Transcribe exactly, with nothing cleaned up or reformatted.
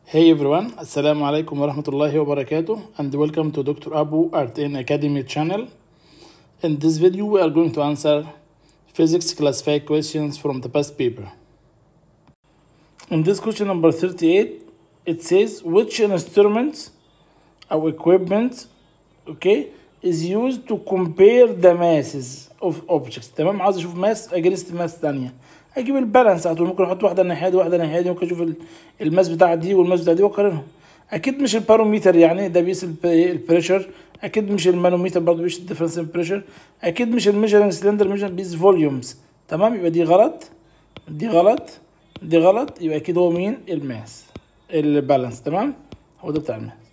Hey everyone, Assalamu alaikum wa rahmatullahi wa barakatuh, and welcome to Doctor Abu Art in Academy channel. In this video, we are going to answer physics classified questions from the past paper. In this question number thirty-eight, it says which instruments or equipment, okay, is used to compare the masses of objects. تمام، عاوز اشوف ماس اجنست ماس ثانيه، اجيب البالانس على طول. ممكن احط واحده ناحيه دي واحده ناحيه دي، ممكن اشوف الماس بتاع دي والماس بتاع دي واقارنهم. اكيد مش الباروميتر، يعني ده بيقيس البريشر. اكيد مش المانوميتر، برضه بيقيس الديفرنس بريشر. اكيد مش الميجرنج سلندر، ميجر بيقيس فوليومز. تمام، يبقى دي غلط، دي غلط، دي غلط. يبقى اكيد هو مين؟ الماس، البالانس. تمام، هو ده بتاع الماس.